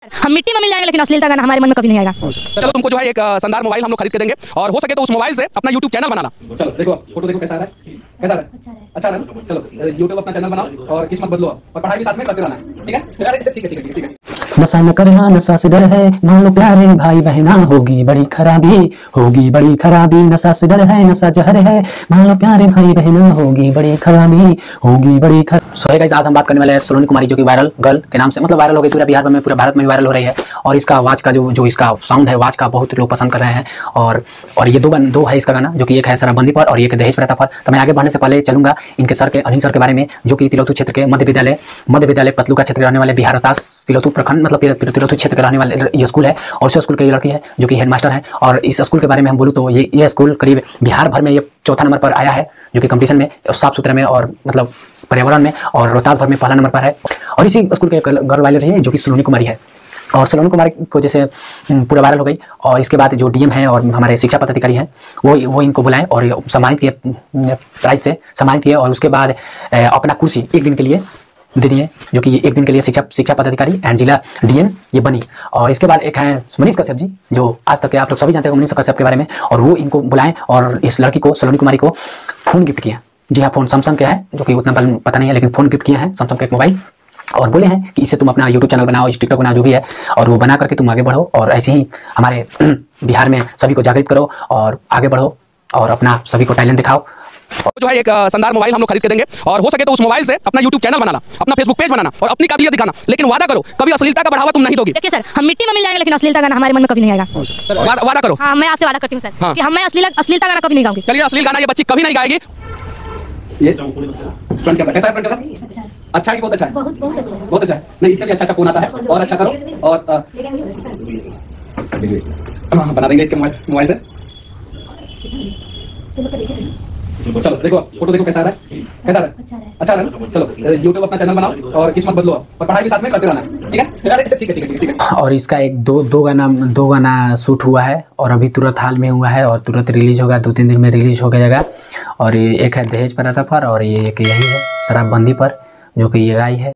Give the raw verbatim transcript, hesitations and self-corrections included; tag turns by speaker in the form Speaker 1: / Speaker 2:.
Speaker 1: हम मिट्टी में मिल जाएंगे लेकिन अश्लीलता गाना हमारे मन में कभी नहीं आएगा।
Speaker 2: चलो तुमको जो है एक शानदार मोबाइल हम लोग खरीद के देंगे और हो सके तो उस मोबाइल से अपना यूट्यूब चैनल बनाना। चलो देखो फोटो देखो कैसा है, कैसा है, अच्छा है ना। चलो यूट्यूब अपना चैनल बनाओ और किस्मत बदलो और पढ़ाई भी साथ में करते रहना, ठीक है ठीक है ठीक है ठीक है।
Speaker 3: नशा न करना नशा से डर है, मान लो प्यारे भाई बहना होगी बड़ी खराबी, होगी बड़ी खराबी। नशा से डर है नशा जहर है, मान लो प्यारे भाई बहना होगी बड़ी खराबी, होगी बड़ी खर। सो है गाइस, आज हम बात करने वाले हैं सलोनी कुमारी, जो कि वायरल गर्ल के नाम से मतलब वायरल हो गई पूरा बिहार में, पूरा भारत में वायरल हो रही है। और इसका आवाज़ का जो जो इसका साउंड है, आवाज़ का बहुत लोग पसंद कर रहे हैं। और और ये दो दो है इसका गाना, जो कि एक है शराबबंदी पर और एक दहेज प्रथा पर। तो मैं आगे बढ़ने से पहले चलूंगा इनके सर के अनिल सर के बारे में, जो कि तिलौथू क्षेत्र के मध्य विद्यालय मध्य विद्यालय पतलू का क्षेत्र रहने वाले बिहार रोहतास तिलौथू प्रखंड मतलब तिलौथू क्षेत्र के रहने वाले ये स्कूल है। और इस स्कूल की लड़की है जो कि हेडमास्टर है। और इस स्कूल के बारे में हम बोलूँ तो ये ये स्कूल करीब बिहार भर में ये चौथा नंबर पर आया है, जो कि कंपटीशन में साफ सुथरे में और मतलब पर्यावरण में, और रोहतास भर में पहला नंबर पर है। और इसी स्कूल के गर्ल वायरल रही है जो कि सलोनी कुमारी है। और सलोनी कुमारी को जैसे पूरा वायरल हो गई, और इसके बाद जो डीएम है और हमारे शिक्षा पदाधिकारी हैं वो वो इनको बुलाएं और सम्मानित किए, प्राइज से सम्मानित किए। और उसके बाद अपना कुर्सी एक दिन के लिए दे दिए, जो कि एक दिन के लिए शिक्षा शिक्षा पदाधिकारी एंड जिला डीएम ये बनी। और इसके बाद एक है मनीष कश्यप जी, जो आज तक के आप लोग सभी जानते हैं मनीष कश्यप के बारे में, और वो इनको बुलाएं और इस लड़की को सलोनी कुमारी को फ़ोन गिफ्ट किया। जी हाँ, फ़ोन सैमसंग का है, जो कि उतना पता नहीं है, लेकिन फ़ोन गिफ्ट किया है सैमसंग का एक मोबाइल। और बोले हैं कि इससे तुम अपना यूट्यूब चैनल बनाओ, टिकटॉक बनाओ, जो भी है, और वो बना करके तुम आगे बढ़ो और ऐसे ही हमारे बिहार में सभी को जागृत करो और आगे बढ़ो और अपना सभी को टैलेंट दिखाओ।
Speaker 2: जो है एक शानदार मोबाइल हम लोग खरीद के देंगे और हो सके तो उस मोबाइल से अपना यूट्यूब चैनल बनाना, अपना फेसबुक पेज बनाना और अपनी काबिलियत दिखाना, लेकिन वादा करो कभी अश्लीलता का बढ़ावा तुम नहीं दोगी।
Speaker 1: देखिए सर, हम मिट्टी में मिल जाएंगे लेकिन अश्लीलता गाना हमारे मन में कभी नहीं आएगा।
Speaker 2: वादा, वादा करो।
Speaker 1: हाँ, मैं आपसे वादा करती हूँ सर,
Speaker 2: हाँ।
Speaker 1: कि हम मैं अश्लील अश्लीलता गाना कभी नहीं गाऊंगी।
Speaker 2: चलिए, अश्लील गाना ये बच्ची कभी नहीं गाएगी। ये फ्रंट कैमरा कैसा है? फ्रंट कैमरा अच्छा है कि बहुत अच्छा है? बहुत बहुत अच्छा है, बहुत अच्छा है। नहीं, इससे भी अच्छा अच्छा फोन आता है और अच्छा करो और बना देंगे इसके मोबाइल मोबाइल से। चलो देखो फोटो देखो कैसा है, कैसा है, अच्छा है ना। चलो यूट्यूब अपना चैनल बनाओ और किस्मत बदलो और पढ़ाई भी साथ में करते रहना, ठीक है ठीक है ठीक है ठीक है।
Speaker 3: और इसका एक दो दो गाना दो गाना शूट हुआ है और अभी तुरंत हाल में हुआ है और तुरंत रिलीज होगा, दो तीन दिन में रिलीज हो जाएगा। और ये एक है दहेज प्रथा पर और ये एक यही है शराबबंदी पर, जो कि ये गाई है।